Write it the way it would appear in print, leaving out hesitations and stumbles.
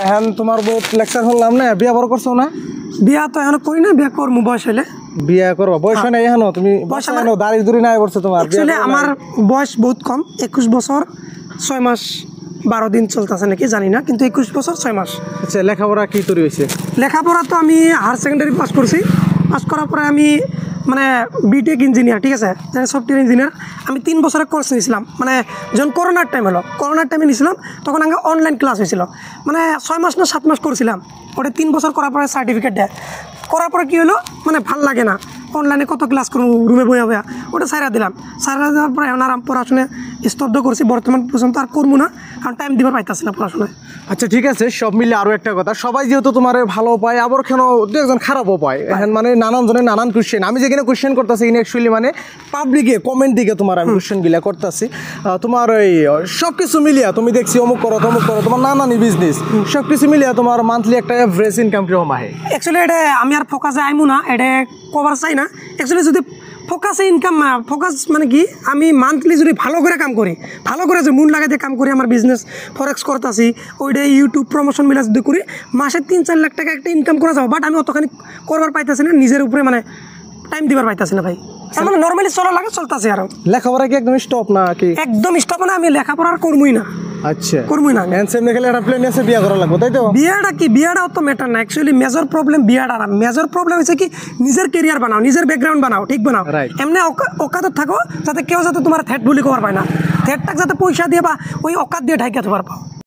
এখন তোমার বহুত লেকচার শুনলাম না, বিয়া বড় করছো না? বিয়া তো এখন করি না, বিয়া করবো বয়স হইলে। বিয়া করবা বয়স হয় না এখনো? তুমি দাড়ি দুড়ি নাই করছো তোমার? আমার বয়স বহুত কম, 21 বছর 6 মাস 12 দিন চলতেছে নাকি জানি না, কিন্তু 21 বছর 6 মাস। আচ্ছা, লেখাপড়া কি তৈরি হয়েছে? লেখাপড়া তো আমি হায়ার সেকেন্ডারি পাস করছি। পাস করার পরে আমি মানে বিটেক ইঞ্জিনিয়ার, ঠিক আছে, সফটওয়্যার ইঞ্জিনিয়ার। আমি 3 বছরের কোর্স নিয়েছিলাম, মানে যখন করোনার টাইম হলো, করোনার টাইমে নিয়েছিলাম, তখন আগে অনলাইন ক্লাস হয়েছিল, মানে 6 মাস না 7 মাস করছিলাম। ওটা 3 বছর করার পরে সার্টিফিকেট দেয়। করার পরে কী হলো, মানে ভাল লাগে না, অনলাইনে কত ক্লাস করবো রুমে বইয়া বইয়া, ওটা সাইরা দিলাম। সাইরা দেওয়ার পরে এখন আর পড়াশোনা স্তব্ধ করছি, বর্তমান পর্যন্ত আর করবো না, কারণ টাইম দিবার পাইতেছি না পড়াশোনায়। আচ্ছা ঠিক আছে, সব মিলে আরও একটা কথা, সবাই যেহেতু তোমার ভালো পায়, আবার কেন দু একজন খারাপও পায়, এখন মানে নানান জনের নানান কোয়েশ্চেন। আমি যেখানে কোয়েশ্চেন করতেছি এখানে অ্যাকচুয়ালি মানে পাবলিকে কমেন্ট দিকে তোমার আমি কোয়েশ্চেনগুলো করতেছি। তোমার এই সব কিছু মিলিয়া তুমি দেখছি অমুক করো তমুক করো, তোমার নানানি বিজনেস, সব কিছু মিলিয়া তোমার মান্থলি একটা এভারেজ ইনকাম কিরকম আহে? অ্যাকচুয়ালি এটা আমি আর ফোকাসে আইমু না, এটা কভার চাই না। অ্যাকচুয়ালি যদি ফোকাসে ইনকাম, ফোকাস মানে কি, আমি মান্থলি যদি ভালো করে কাম করি, ভালো করে যে মন লাগাতে কাম করি, আমার বিজনেস ফরেক্স করতেছি, ওইটাই ইউটিউব প্রমোশন মিলা যদি করি, মাসে 3-4 লাখ টাকা একটা ইনকাম করা যাবো। বাট আমি অতখানি করবার পাইতেছি না, নিজের উপরে মানে টাইম দিবার পাইতেছি না ভাই। মানে নর্মালি চলা লাগে, চলতেছে। আর লেখাপড়া কি একদম স্টপ না কি? একদম স্টপ না, আমি লেখাপড়া আর করবই না। আচ্ছা, করবই না। হ্যান্ডসাম দেখলে একটা প্ল্যান আছে, বিয়া করা লাগবে, তাই তো? বিয়াটা কি, বিয়াটাও তো ম্যাটার না অ্যাকচুয়ালি। মেজর প্রবলেম বিয়াটা না, মেজর প্রবলেম হচ্ছে কি, নিজের কেরিয়ার বানাও, নিজের ব্যাকগ্রাউন্ড বানাও, ঠিক বানাও। এমনি অকাত থাকো, যাতে কেউ যাতে তোমার থ্রেট বুলি খবর পায় না, থ্রেটটাকে যাতে পয়সা দিয়ে বা ওই অকাত দিয়ে ঢাইকা তোমার পাও।